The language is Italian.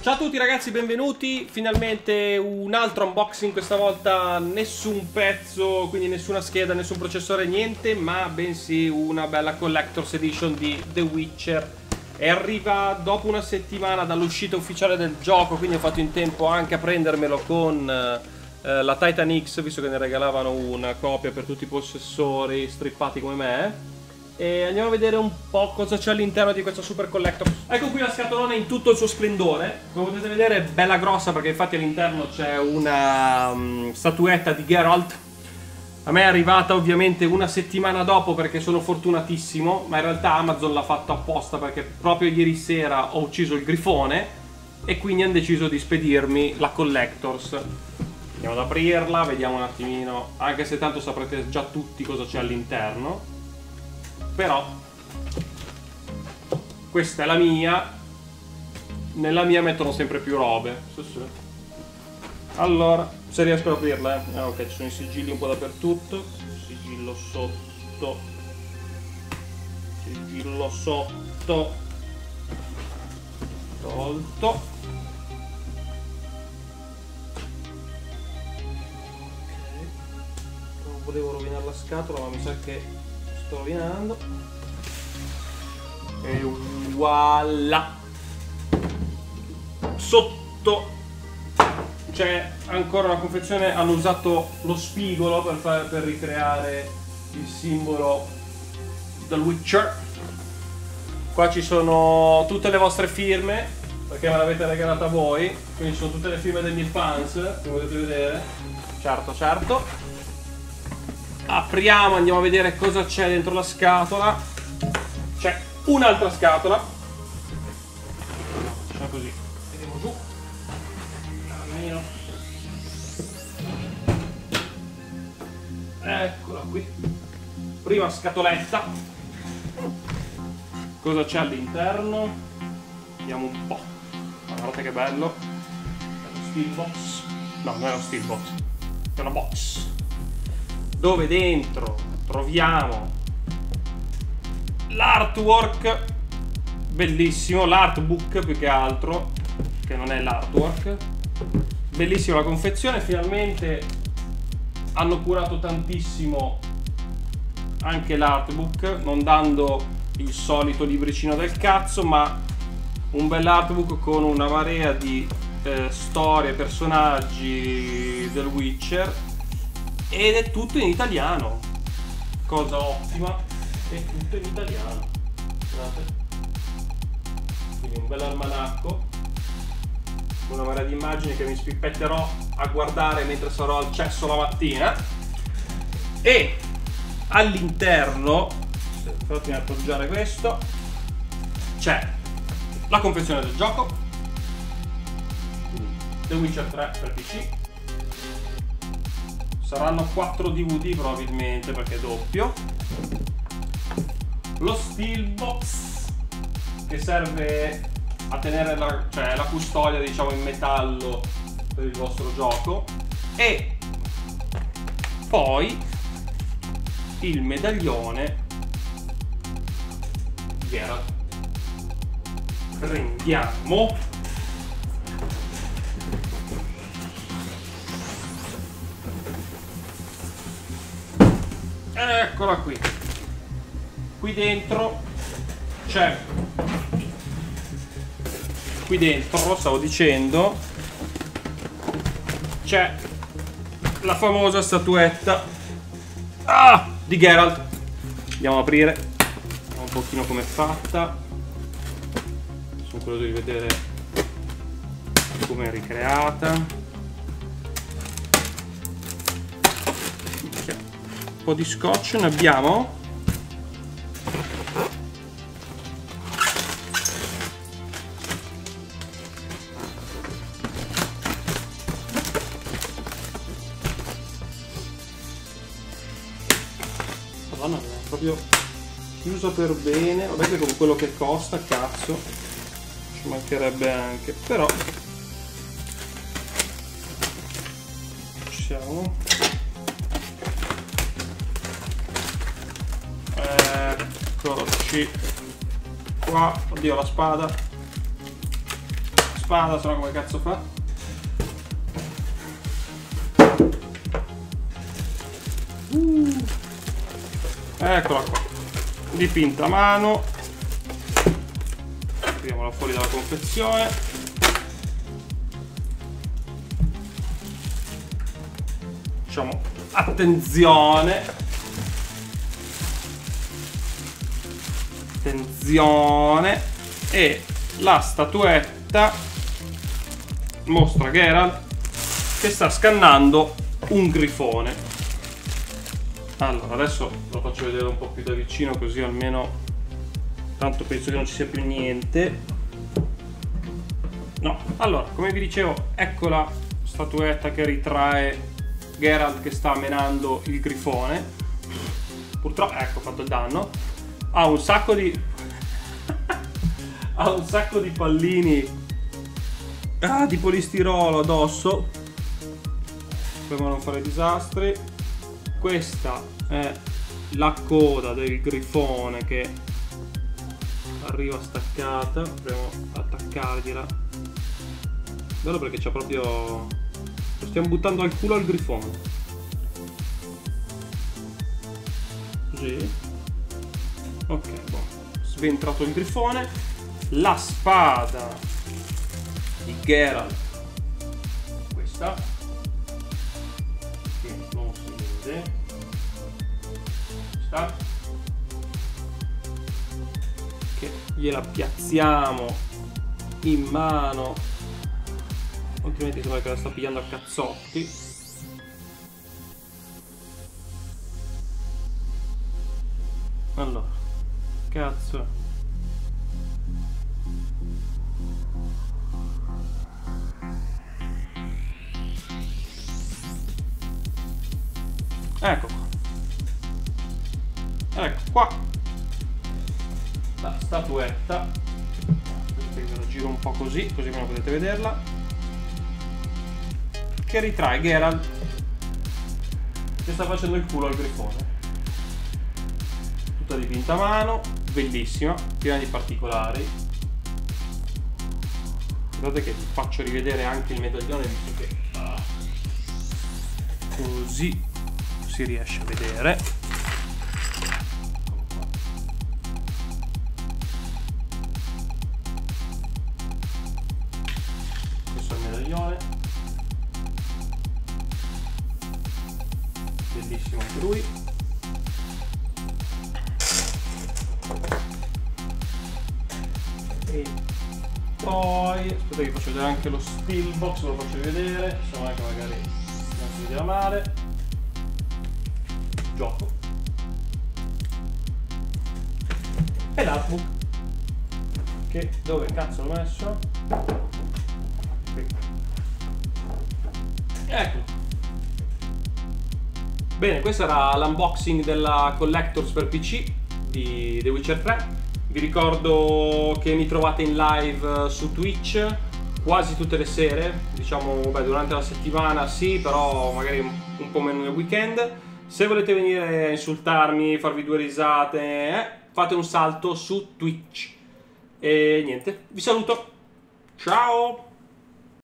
Ciao a tutti ragazzi, benvenuti. Finalmente un altro unboxing, questa volta nessun pezzo, quindi nessuna scheda, nessun processore, niente, ma bensì una bella Collector's Edition di The Witcher. E arriva dopo una settimana dall'uscita ufficiale del gioco, quindi ho fatto in tempo anche a prendermelo con la Titan X, visto che ne regalavano una copia per tutti i possessori strippati come me. E andiamo a vedere un po' cosa c'è all'interno di questo Super Collector. Ecco qui la scatolona in tutto il suo splendore. Come potete vedere è bella grossa, perché infatti all'interno c'è una statuetta di Geralt. A me è arrivata ovviamente una settimana dopo, perché sono fortunatissimo, ma in realtà Amazon l'ha fatto apposta, perché proprio ieri sera ho ucciso il grifone e quindi hanno deciso di spedirmi la Collector's. Andiamo ad aprirla, vediamo un attimino, anche se tanto saprete già tutti cosa c'è all'interno. Però questa è la mia. Nella mia mettono sempre più robe. Allora, se riesco ad aprirla, ok, ci sono i sigilli un po' dappertutto. Sigillo sotto. Sigillo sotto. Tolto. Ok, non volevo rovinare la scatola, ma mi sa che sto rovinando. E voilà, sotto c'è ancora una confezione. Hanno usato lo spigolo per ricreare il simbolo del Witcher. Qua ci sono tutte le vostre firme, perché me l'avete regalata voi, quindi ci sono tutte le firme dei miei fans, come potete vedere. Certo. Apriamo, andiamo a vedere cosa c'è dentro la scatola. C'è un'altra scatola. Facciamo così, vediamo giù. Almeno. Eccola qui. Prima scatoletta. Cosa c'è all'interno? Vediamo un po'. Guardate che bello. È lo steelbox. No, non è lo steelbox. È una box, dove dentro troviamo l'artwork, bellissimo, l'artbook più che altro, che non è l'artwork. Bellissima la confezione, finalmente hanno curato tantissimo anche l'artbook, non dando il solito libricino del cazzo, ma un bel artbook con una marea di storie, personaggi del Witcher. Ed è tutto in italiano, cosa ottima, è tutto in italiano. Guardate, quindi un bel almanacco, una marea di immagini che mi spippetterò a guardare mentre sarò al cesso la mattina. E all'interno, fatemi appoggiare questo, c'è la confezione del gioco, The Witcher 3 per PC. Saranno 4 DVD probabilmente, perché è doppio. Lo steelbox, che serve a tenere la custodia, diciamo, in metallo per il vostro gioco. E poi il medaglione Geralt. Prendiamo. Eccola qui. Qui dentro c'è, qui dentro, stavo dicendo, c'è la famosa statuetta di Geralt. Andiamo ad aprire, vediamo un pochino com'è fatta. Sono curioso di vedere come è ricreata. Un po' di scotch ne abbiamo. Madonna, è proprio chiuso per bene. Vabbè che con quello che costa, cazzo, ci mancherebbe anche, però ci siamo. Eccoci qua. Oddio, la spada. spada, se no come cazzo fa? Eccola qua, dipinta a mano. Tiriamola fuori dalla confezione. Diciamo attenzione. Attenzione. E la statuetta mostra Geralt che sta scannando un grifone. Allora, adesso lo faccio vedere un po' più da vicino, così almeno, tanto penso che non ci sia più niente. No, allora, come vi dicevo, ecco la statuetta che ritrae Geralt che sta menando il grifone. Purtroppo, ecco, ha fatto il danno. Ha un sacco di ha un sacco di pallini di polistirolo addosso per non fare disastri. Questa è la coda del grifone che arriva staccata. Proviamo ad attaccargliela. Bello perché c'è proprio... lo stiamo buttando al culo al grifone. Così. Ok, boh. Sventrato il grifone. La spada di Geralt. Questa. Che non si vede. Questa. Che gliela piazziamo in mano, altrimenti sembra che la sta pigliando a cazzotti. Allora, cazzo. Ecco qua. Ecco qua la statuetta. Aspetta che ve lo giro un po' così me la potete vederla, che ritrae Geralt che sta facendo il culo al grifone. Tutta dipinta a mano, bellissima, piena di particolari. Guardate che vi faccio rivedere anche il medaglione, visto che così si riesce a vedere. Questo è il medaglione, bellissimo anche lui. E poi aspetta che vi faccio vedere anche lo steelbox, ve lo faccio vedere, se no che magari non si vedeva male. Gioco e l'artbook, che dove cazzo l'ho messo? Qui. Ecco. Bene, questo era l'unboxing della Collectors per PC di The Witcher 3. Vi ricordo che mi trovate in live su Twitch quasi tutte le sere, diciamo, beh, durante la settimana sì, però magari un po' meno nel weekend. Se volete venire a insultarmi, farvi due risate, fate un salto su Twitch. E niente, vi saluto. Ciao!